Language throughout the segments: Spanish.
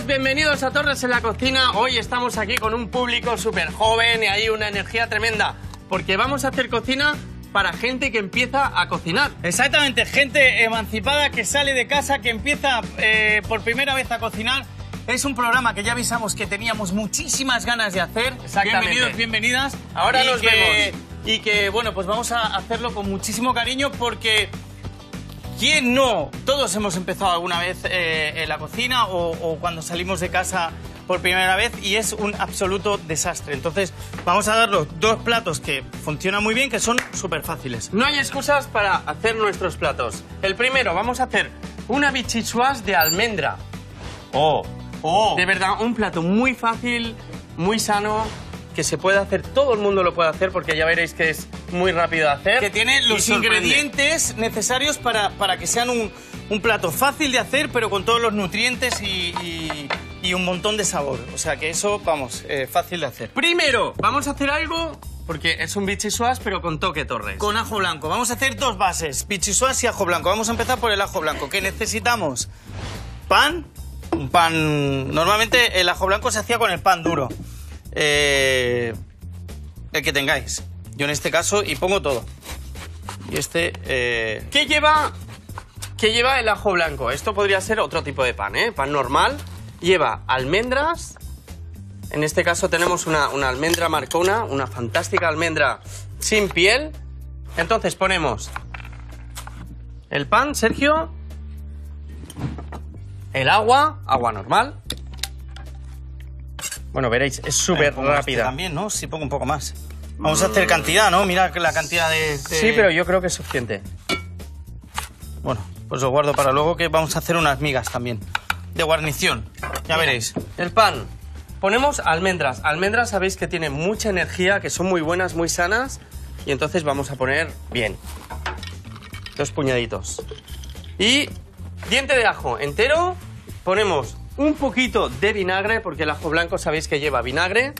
todos, bienvenidos a Torres en la Cocina. Hoy estamos aquí con un público súper joven y hay una energía tremenda, porque vamos a hacer cocina para gente que empieza a cocinar. Exactamente, gente emancipada que sale de casa, que empieza por primera vez a cocinar. Es un programa que ya avisamos que teníamos muchísimas ganas de hacer. Exactamente. Bienvenidos, bienvenidas. Ahora nos vemos. Y que, bueno, pues vamos a hacerlo con muchísimo cariño porque... ¿Quién no? Todos hemos empezado alguna vez en la cocina o cuando salimos de casa por primera vez y es un absoluto desastre. Entonces vamos a dar los dos platos que funcionan muy bien, que son súper fáciles. No hay excusas para hacer nuestros platos. El primero, vamos a hacer una bichichuas de almendra. De verdad, un plato muy fácil, muy sano, que se puede hacer, todo el mundo lo puede hacer porque ya veréis que es muy rápido de hacer. Que tiene los ingredientes necesarios para que sean un plato fácil de hacer, pero con todos los nutrientes y un montón de sabor. O sea que eso, vamos, fácil de hacer. Primero, vamos a hacer algo, porque es un bichisuas, pero con toque Torres. Con ajo blanco. Vamos a hacer dos bases, bichisuas y ajo blanco. Vamos a empezar por el ajo blanco. ¿Qué necesitamos? Pan. Un pan... Normalmente el ajo blanco se hacía con el pan duro. El que tengáis. Yo en este caso, y pongo todo. Y este... ¿Qué lleva el ajo blanco? Esto podría ser otro tipo de pan, ¿eh? Pan normal. Lleva almendras. En este caso tenemos una almendra marcona, una fantástica almendra sin piel. Entonces ponemos el pan, Sergio. El agua normal. Bueno, veréis, es súper rápida. También, ¿no? Sí, pongo un poco más. Vamos a hacer cantidad, ¿no? Mira la cantidad de... Sí, pero yo creo que es suficiente. Bueno, pues lo guardo para luego, que vamos a hacer unas migas también. De guarnición, ya veréis. El pan. Ponemos almendras. Almendras sabéis que tienen mucha energía, que son muy buenas, muy sanas. Y entonces vamos a poner bien. 2 puñaditos. Y diente de ajo entero. Ponemos un poquito de vinagre, porque el ajo blanco sabéis que lleva vinagre.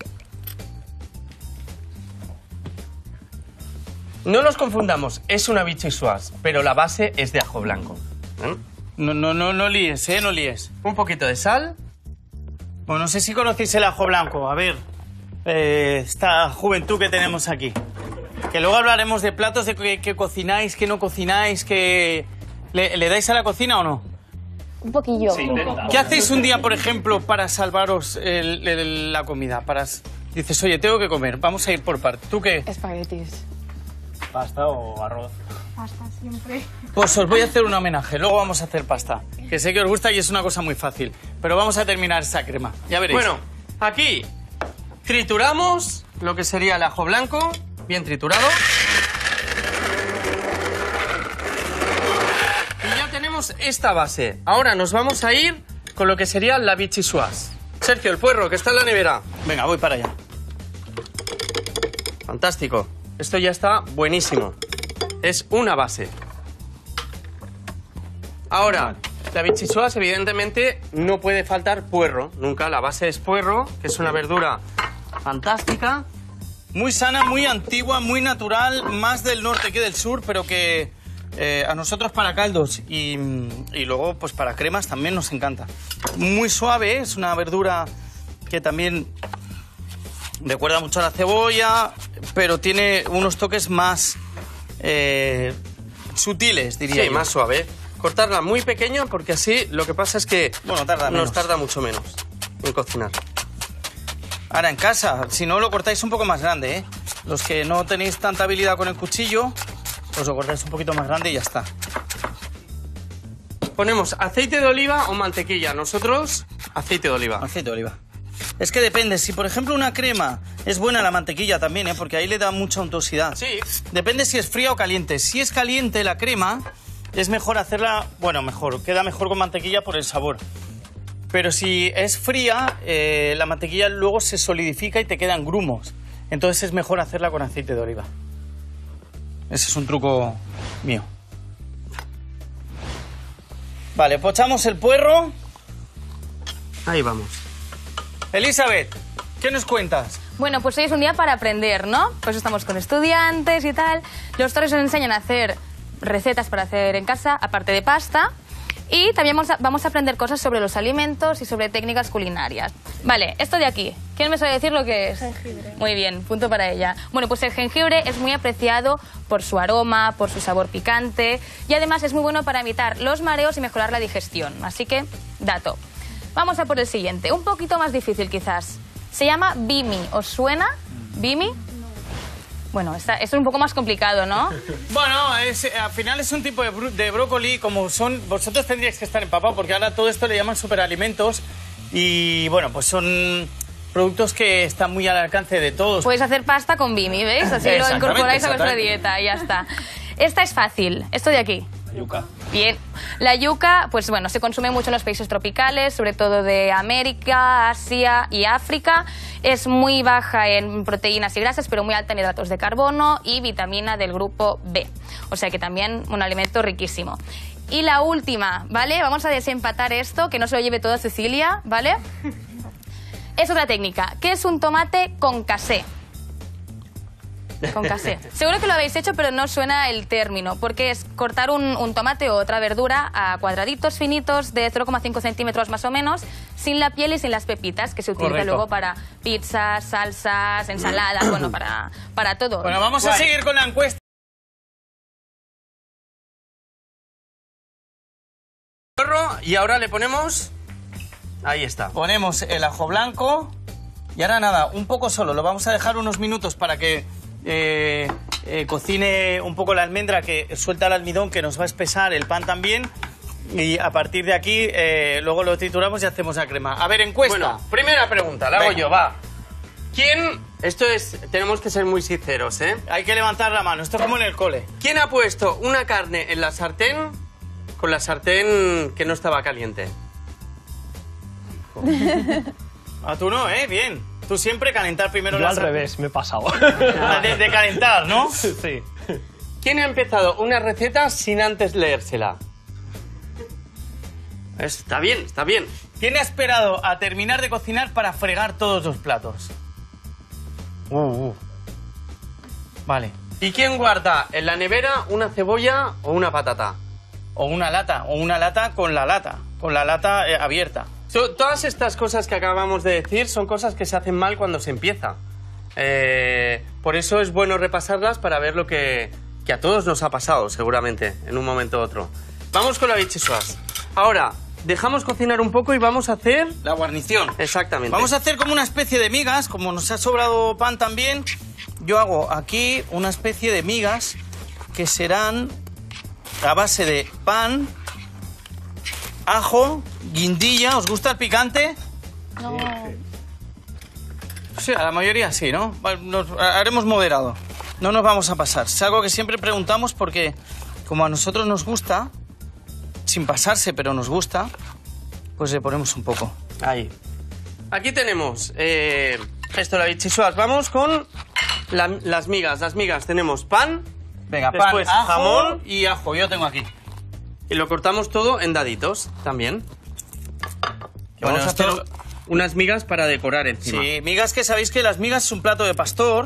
No nos confundamos, es una bichisuas, pero la base es de ajo blanco. No líes, no líes. Un poquito de sal. Bueno, no sé si conocéis el ajo blanco. A ver, esta juventud que tenemos aquí. Que luego hablaremos de platos de que cocináis, que no cocináis, que... ¿Le dais a la cocina o no? Un poquillo. Sí. ¿Qué hacéis un día, por ejemplo, para salvaros la comida? Dices, oye, tengo que comer, vamos a ir por partes. ¿Tú qué? Espaguetis. ¿Pasta o arroz? Pasta siempre. Pues os voy a hacer un homenaje, luego vamos a hacer pasta. Que sé que os gusta y es una cosa muy fácil. Pero vamos a terminar esa crema, ya veréis. Bueno, aquí trituramos lo que sería el ajo blanco, bien triturado. Esta base. Ahora nos vamos a ir con lo que sería la bichisuas. Sergio, el puerro, que está en la nevera. Venga, voy para allá. Fantástico. Esto ya está buenísimo. Es una base. Ahora, la bichisuas, evidentemente, no puede faltar puerro. Nunca. La base es puerro, que es una verdura fantástica. Muy sana, muy antigua, muy natural, más del norte que del sur, pero que... a nosotros para caldos y luego pues para cremas también nos encanta. Muy suave, es una verdura que también recuerda mucho a la cebolla, pero tiene unos toques más sutiles, diría yo. Más suave. Cortarla muy pequeña porque así lo que pasa es que nos tarda mucho menos en cocinar. Ahora en casa, si no lo cortáis un poco más grande, ¿eh? Los que no tenéis tanta habilidad con el cuchillo... Pues lo cortáis un poquito más grande y ya está. Ponemos aceite de oliva o mantequilla. Nosotros, aceite de oliva. Aceite de oliva. Es que depende. Si, por ejemplo, una crema es buena la mantequilla también, ¿eh? Porque ahí le da mucha untuosidad. Sí. Depende si es fría o caliente. Si es caliente la crema, es mejor hacerla... Bueno, mejor. Queda mejor con mantequilla por el sabor. Pero si es fría, la mantequilla luego se solidifica y te quedan grumos. Entonces es mejor hacerla con aceite de oliva. Ese es un truco mío. Vale, pochamos el puerro. Ahí vamos. Elizabeth, ¿qué nos cuentas? Bueno, pues hoy es un día para aprender, ¿no? Pues estamos con estudiantes y tal. Los Torres nos enseñan a hacer recetas para hacer en casa, aparte de pasta. Y también vamos a aprender cosas sobre los alimentos y sobre técnicas culinarias. Vale, esto de aquí. ¿Quién me sabe decir lo que es? Jengibre. Muy bien, punto para ella. Bueno, pues el jengibre es muy apreciado por su aroma, por su sabor picante y además es muy bueno para evitar los mareos y mejorar la digestión. Así que, dato. Vamos a por el siguiente, un poquito más difícil quizás. Se llama bimi. ¿Os suena? ¿Bimi? Bueno, es un poco más complicado, ¿no? Bueno, al final es un tipo de brócoli, como son... Vosotros tendríais que estar empapados, porque ahora todo esto le llaman superalimentos. Y bueno, pues son productos que están muy al alcance de todos. Podéis hacer pasta con bimi, ¿veis? Así lo incorporáis a vuestra dieta y ya está. Esta es fácil, esto de aquí. Yuca. Bien. La yuca, pues bueno, se consume mucho en los países tropicales, sobre todo de América, Asia y África. Es muy baja en proteínas y grasas, pero muy alta en hidratos de carbono y vitamina del grupo B. O sea que también un alimento riquísimo. Y la última, ¿vale? Vamos a desempatar esto, que no se lo lleve toda Cecilia, ¿vale? Es otra técnica, que es un tomate con casé. Con casé. Seguro que lo habéis hecho, pero no suena el término, porque es cortar un tomate o otra verdura a cuadraditos finitos de 0,5 centímetros más o menos, sin la piel y sin las pepitas, que se utiliza luego para pizzas, salsas, ensaladas, bueno, para todo. Bueno, vamos a seguir con la encuesta. Y ahora le ponemos... Ahí está. Ponemos el ajo blanco y ahora nada, un poco solo. Lo vamos a dejar unos minutos para que cocine un poco la almendra, que suelta el almidón, que nos va a espesar el pan también. Y a partir de aquí, luego lo trituramos y hacemos la crema. A ver, encuesta. Bueno, primera pregunta, la hago yo, va. ¿Quién... Esto es... Tenemos que ser muy sinceros, ¿eh? Hay que levantar la mano, esto es como en el cole. ¿Quién ha puesto una carne en la sartén con la sartén que no estaba caliente? Ah, tú no, ¿eh? Bien. Tú siempre calentar primero Yo la al sartén. revés, me he pasado. De calentar, ¿no? Sí. ¿Quién ha empezado una receta sin antes leérsela? Está bien, está bien. ¿Quién ha esperado a terminar de cocinar para fregar todos los platos? Vale. ¿Y quién guarda en la nevera una cebolla o una patata? O una lata con la lata abierta. Todas estas cosas que acabamos de decir son cosas que se hacen mal cuando se empieza. Por eso es bueno repasarlas para ver lo que a todos nos ha pasado, seguramente, en un momento u otro. Vamos con la bichisuas. Ahora, dejamos cocinar un poco y vamos a hacer... La guarnición. Exactamente. Vamos a hacer como una especie de migas, como nos ha sobrado pan también. Yo hago aquí una especie de migas que serán a base de pan, ajo, guindilla. ¿Os gusta el picante? No. Sí, a la mayoría sí, ¿no? Nos haremos moderado. No nos vamos a pasar. Es algo que siempre preguntamos porque, como a nosotros nos gusta, sin pasarse, pero nos gusta, pues le ponemos un poco. Ahí. Aquí tenemos esto, la bichisuas. Vamos con las migas. Las migas tenemos pan. Venga, Después, pan, ajo jamón y ajo. Yo tengo aquí. Y lo cortamos todo en daditos también. Bueno, Vamos a hacer esto- unas migas para decorar encima. Sí, migas, que sabéis que las migas es un plato de pastor.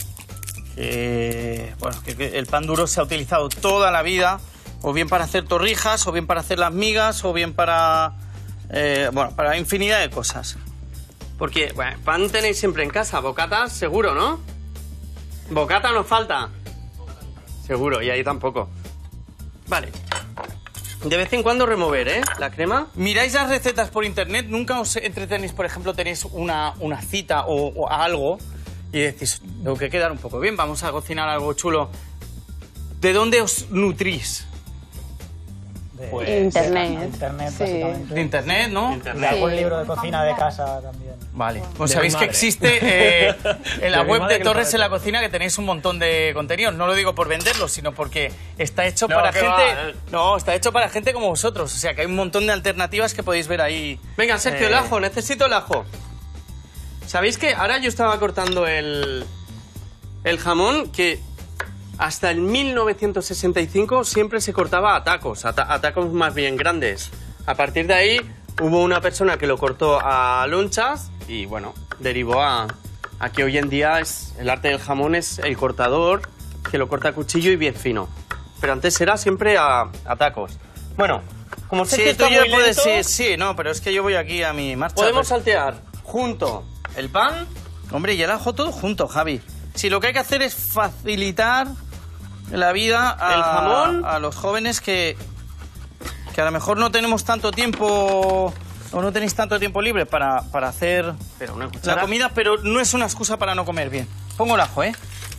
Bueno, que el pan duro se ha utilizado toda la vida, o bien para hacer torrijas, o bien para hacer las migas, o bien para... bueno, para infinidad de cosas. Porque, bueno, pan tenéis siempre en casa. Bocatas, seguro, ¿no? Bocata nos falta. Seguro, y ahí tampoco. Vale. De vez en cuando remover, ¿eh? La crema. Miráis las recetas por internet, nunca os entretenéis, por ejemplo, tenéis una cita o algo y decís, tengo que quedar un poco bien, vamos a cocinar algo chulo. ¿De dónde os nutrís? Pues, Internet. Internet, Sí. básicamente. De internet, ¿no? De Internet. algún Sí. libro de cocina de casa también. Vale. Pues De sabéis mi que madre. existe en la De mi web madre de que lo Torres sabe en la todo. Cocina, que tenéis un montón de contenidos. No lo digo por venderlo, sino porque está hecho No, para que gente... va, No, está hecho para gente como vosotros. O sea, que hay un montón de alternativas que podéis ver ahí. Venga, Sergio, el ajo. Necesito el ajo. ¿Sabéis que ahora yo estaba cortando el jamón que hasta el 1965 siempre se cortaba a tacos más bien grandes? A partir de ahí hubo una persona que lo cortó a lonchas y, bueno, derivó a que hoy en día el arte del jamón es el cortador que lo corta a cuchillo y bien fino. Pero antes era siempre a tacos. Bueno, Como sé Sí, que tú está ya muy puedes, lento, sí, no, pero es que yo voy aquí a mi marcha. podemos saltear junto el pan. Hombre, y el ajo todo junto, Javi. Si lo que hay que hacer es facilitar la vida El jamón. a los jóvenes que a lo mejor no tenemos tanto tiempo o no tenéis tanto tiempo libre para hacer Pero una la cuchara. comida, pero no es una excusa para no comer bien. Pongo el ajo, ¿eh?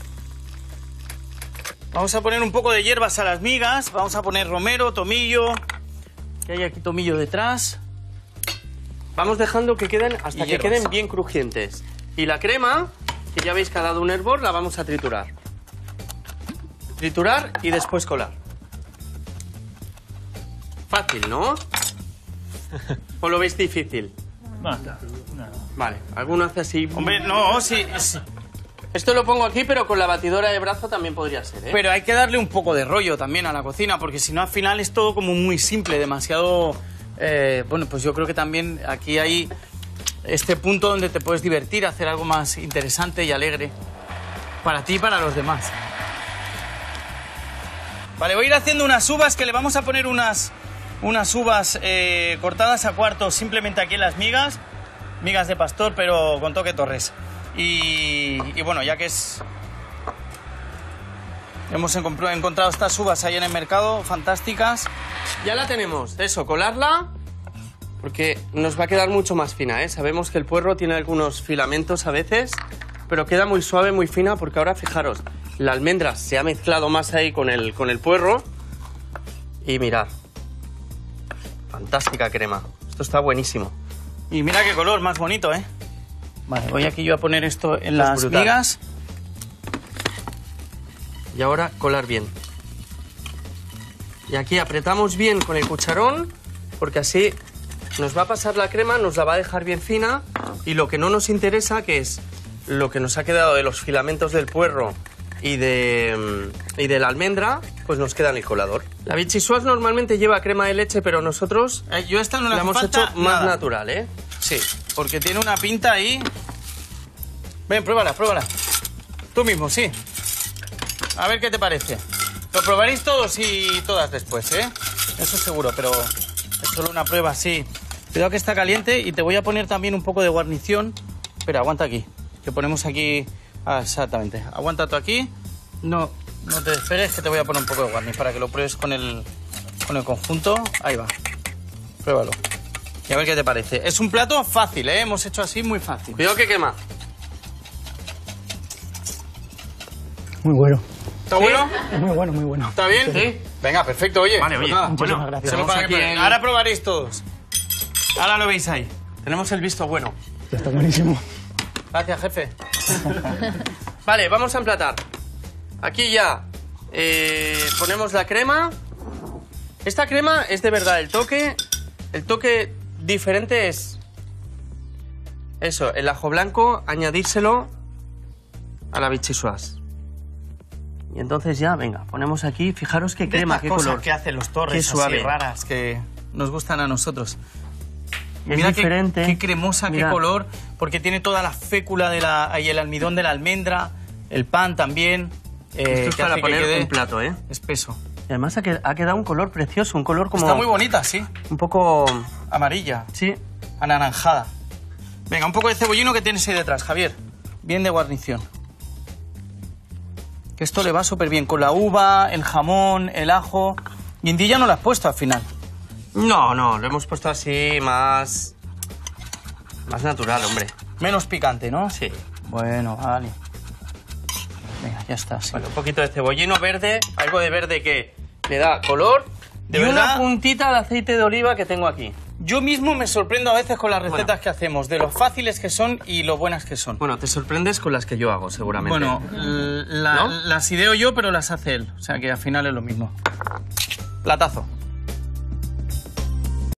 Vamos a poner un poco de hierbas a las migas, vamos a poner romero, tomillo, que hay aquí tomillo detrás. Vamos dejando que queden hasta Y que hierbas. queden bien crujientes. Y la crema, que ya veis que ha dado un hervor, la vamos a triturar. Triturar y después colar. Fácil, ¿no? ¿O lo veis difícil? No. Vale, alguno hace así. Hombre, no, sí. Esto lo pongo aquí, pero con la batidora de brazo también podría ser, ¿eh? Pero hay que darle un poco de rollo también a la cocina, porque si no al final es todo como muy simple, demasiado... bueno, pues yo creo que también aquí hay este punto donde te puedes divertir, hacer algo más interesante y alegre para ti y para los demás. Vale, voy a ir haciendo unas uvas que le vamos a poner unas uvas cortadas a cuartos simplemente aquí en las migas, migas de pastor, pero con toque Torres. Y bueno, ya que es... Hemos encontrado estas uvas ahí en el mercado, fantásticas. Ya la tenemos. Eso, colarla, porque nos va a quedar mucho más fina, ¿eh? Sabemos que el puerro tiene algunos filamentos a veces, pero queda muy suave, muy fina, porque ahora, fijaros, la almendra se ha mezclado más ahí con el puerro. Y mirad, fantástica crema. Esto está buenísimo. Y mira qué color más bonito, ¿eh? Vale, voy aquí yo a poner esto en Es las brutal. migas. Y ahora colar bien. Y aquí apretamos bien con el cucharón, porque así nos va a pasar la crema, nos la va a dejar bien fina, y lo que no nos interesa, que es lo que nos ha quedado de los filamentos del puerro y de la almendra, pues nos queda en el colador. La bichisuas normalmente lleva crema de leche, pero nosotros Yo esta no la la hemos falta hecho más nada. natural, ¿eh? Sí, porque tiene una pinta ahí. Ven, pruébala. Tú mismo, sí. A ver qué te parece. Lo probaréis todos y todas después, ¿eh? Eso seguro, pero es solo una prueba, sí. Cuidado que está caliente y te voy a poner también un poco de guarnición. Espera, aguanta aquí. Que ponemos aquí... Ah, exactamente. Aguanta tú aquí. No te despegues, que te voy a poner un poco de guarnición para que lo pruebes con el conjunto. Ahí va. Pruébalo. Y a ver qué te parece. Es un plato fácil, ¿eh? Hemos hecho así muy fácil. Cuidado que quema. Muy bueno. ¿Está bueno? Es muy bueno, muy bueno. ¿Está bien? Sí. Venga, perfecto, oye. Vale, oye, Pues nada, Muchísimas bueno, gracias. solo tenemos para aquí que- el- Ahora probaréis todos. Ahora lo veis ahí. tenemos el visto bueno. Está buenísimo. Gracias, jefe. Vale, vamos a emplatar. Aquí ya ponemos la crema. Esta crema es de verdad el toque diferente es eso, el ajo blanco, añadírselo a la bichisuas. Y entonces ya, venga, ponemos aquí, fijaros qué crema, Estas qué cosas color. que hacen los Qué torres suave. así raras que nos gustan a nosotros. Es Mira diferente. qué cremosa, Mirad. qué color, porque tiene toda la fécula y el almidón de la almendra, el pan también. Esto es que para hace que poner quede un plato, ¿eh? espeso. Y además ha quedado un color precioso, un color como... Está muy bonita, sí. un poco... Amarilla, Sí, anaranjada. Venga, un poco de cebollino que tienes ahí detrás, Javier. Bien de guarnición. Que esto le va súper bien con la uva, el jamón, el ajo. Guindilla no la has puesto al final. no, lo hemos puesto así más natural, hombre. Menos picante, ¿no? Sí. Bueno, vale. Venga, ya está. Sí. Bueno, un poquito de cebollino verde, algo de verde que le da color. De y verdad. una puntita de aceite de oliva que tengo aquí. Yo mismo me sorprendo a veces con las recetas Bueno. que hacemos, de lo fáciles que son y lo buenas que son. Bueno, te sorprendes con las que yo hago, seguramente. Bueno, ¿No? las ideo yo, pero las hace él. O sea que al final es lo mismo. Platazo.